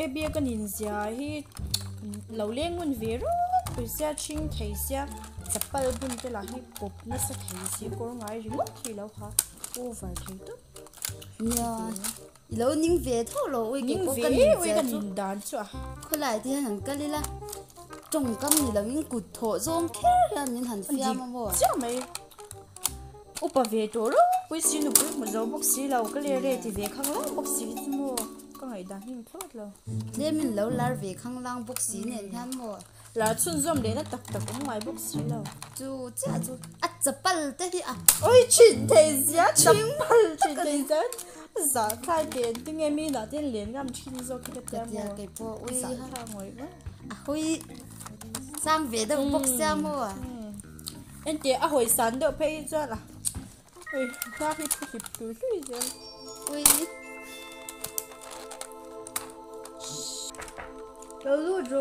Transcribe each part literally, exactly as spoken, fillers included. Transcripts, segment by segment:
bia kan inzia hi lo lengun vero puisia ching theisia chapal bun te la hi pop na sa theisi kor ngai ri thi lo ha over thei to ya lo ning ve tho lo oi ke ko kan oi kan dan chu kholai ti han kalila trong cam ni lo ning kut tho zong khe ya min han fia ma mo cha mai upa ve to ro pui si nu pui mo zo box si lo ka le re ti ve khang lo box si mo ka ngai da hin thot lo le min lo lar ve khang lang box si nen than mo la chun zom le na tak tak ko ngai box si lo chu cha chu a chapal te hi a oi chin te zia chapal chin te zia za khai te ting e mi na ten len gam chin zo ki ta mo ke po ui sa ha ngoi ba a hui sang ve da box ya mo en te a hoi san do pe za la oi ta hi pu hi pu hi ja ui lo lu ro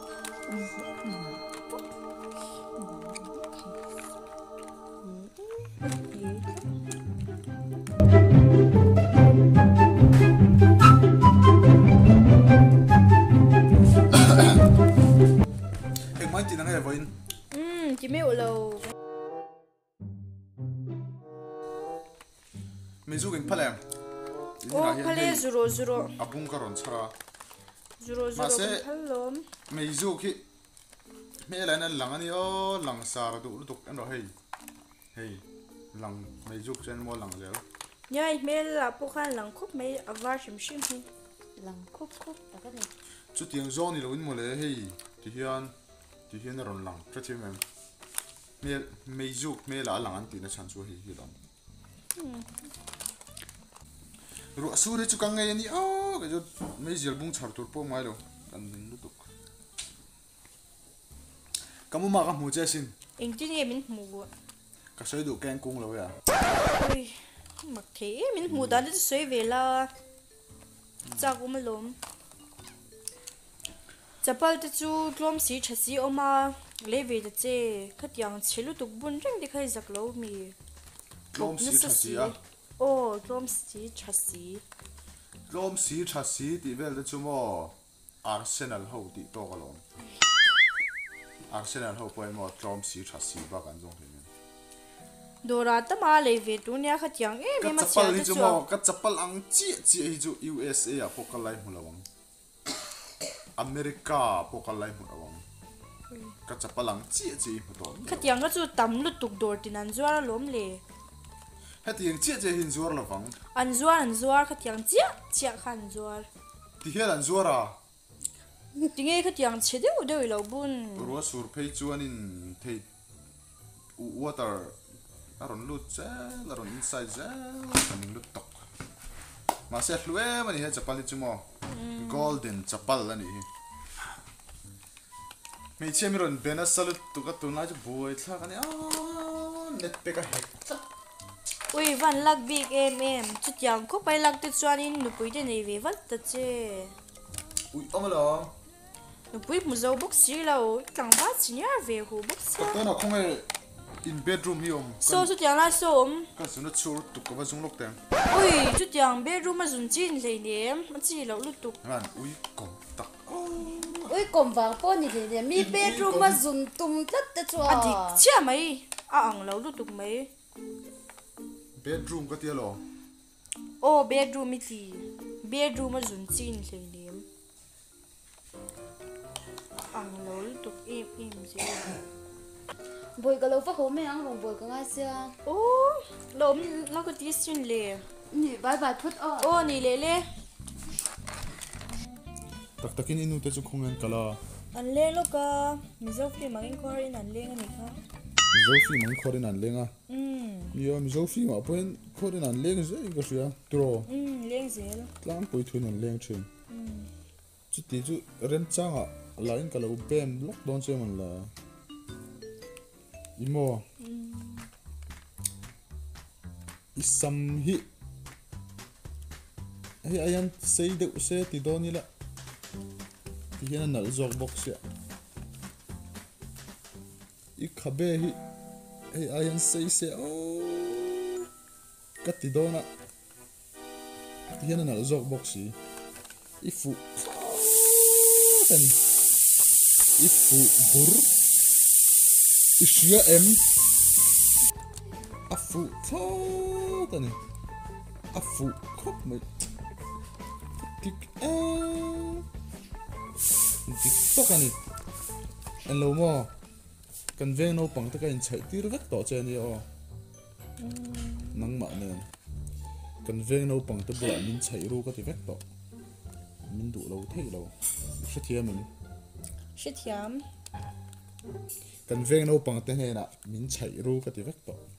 mai tin ngai voin um ki me lo me zu ging phalem oh phale zero zero apung karon chara zero zero phalom me zu ki me la na lang ani o lang sar du du an ro hei hei lang me zu chen mo lang zel nhai me la po khan lang khop me avar shim shim hi lang khop khop ta ka ni chu tiang zo ni lo in mo le hei ti hian ti hian ron lang tra chi mem me me zu me la lang an ti na chan chu hi hi dom ru asure chu kang ngai ni a ga jo me zel bung char tur po mai lo kan ning lu tuk kamu ma ka mu che sin ing tin ye min mu ka soi du keng kung lo ya oi mak the min mu da de soi ve la cha gu ma lom chapal te chu tlom si thasi oma le ve de che khatyang chelu tuk bun reng de khai zak lo mi tlom si thasi a oh tlom si thasi tlom si thasi ti vel de chu mo arsenal ho ti to ka lom arsenal ho poi mo tlom si thasi ba kan jong the dora ta ma le ve tu nya khatyang e me ma cha te chu mo ka chapal ang chi chi hi chu u s a a pokalai mulawang america pokalai mulawang ka chapal ang chi chi hu to khatyang ga chu tam lu tuk dor tin an zuar lom le heti ang chi chi hin zuar lawang an zuar an zuar khatyang chia chia khan zuar ti hian an zuara tinge khatyang che de u de lo bun ro sur phei chuanin thei water aron lut cha aron inside cha kaning lut tok ma se hlue mani he chapal ni chumo golden chapal ani me chemiron bena salut tu ka tu na ju boi thla ka ni a net pe ka hek ui van lak big em em chutyang kho pai lak te chuanin nu pui de nei ve vat ta che ui omala nu pui mu zo box si lo tlangval senior ve hu box ka to na khong e in bedroom hi om so chutyang la so om ka sunu chur tu ka ba jung lok teng ui chutyang bedroom ma zun chin hlei nem ma chi lo lu tuk ran ui kom tak ui kom wang po ni le mi bedroom ma zum tum tat ta chwa adik chia mai a ang lo lu tuk mai bedroom ka tia lo oh bedroom mi ti bedroom ma zun chin hlei nem ang lo lu tuk em em je boy ka lo fa ho me ang rong boy ka ngai sia oh lom nó có tí xin lệ ni bye bye put on oh ni lệ lệ tak takin inu te chu khongen kala anh lên lúc à mình dâu phim mà anh coi đi anh lên anh khá zo fi man khorin an lenga um yo mi zo fi ma poin khorin an leng ze ga sia tro um lên dễ lắm tlang poi thun an leng thin chu ti chu ren changa lain kala u bem block don che man la imo isam hi hi ayan sei de se ti doni la ti hian na zog box ya i khabe hi hi ayan sei se o kati dona ti hian na zog box hi i fu kan ifu bur isya em afu tho tani afu khop mai tik a tik to kan an lo mo kan veng no pang ta kan chai tir vek to chen ni o nang ma ne kan veng no pang ta bula min chai ru ka ti vek to min du lo thei lo se thiam min sẽ thiam kan veng no pang te he na min chai ru ka ti vek to